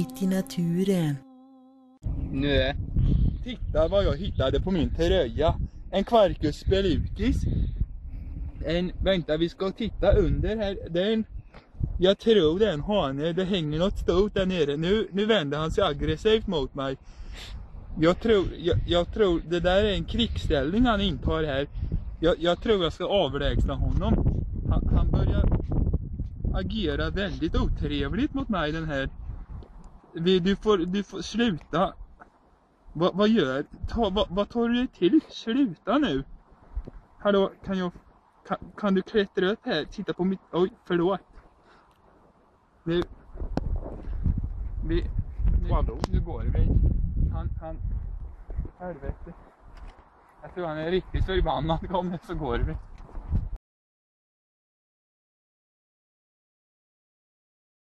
ut i naturen. Nu. Titta vad jag hittade på min tröja. En Quercus spelucus. Vänta, vi ska titta under här. Jag tror det är en hane. Det hänger något stort där nere. Nu vänder han sig aggressivt mot mig. Jag tror det där är en krigsställning han intar här. Jag tror jag ska avlägsna honom. Han börjar agera väldigt otrevligt mot mig, den här. Du får sluta. Vad gör? Vad tar du dig till? Sluta nu. Hallå, kan du klättra upp här? Titta på mitt... Oj, förlåt. Nu går vi. Han... Helvete. Jag tror han är riktigt förbannad. Kom nu så går vi.